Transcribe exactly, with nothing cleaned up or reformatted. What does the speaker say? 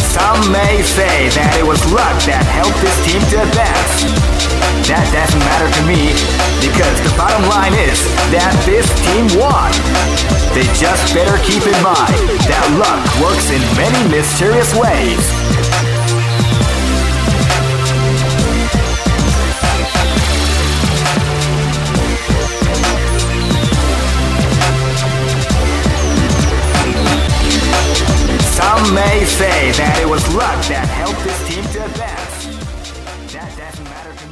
Some may say that it was luck that helped this team to advance. That doesn't matter to me, because the bottom line is that this team won. They just better keep in mind that luck works in many mysterious ways. Some may say that it was luck that helped this team to advance. That doesn't matter to me.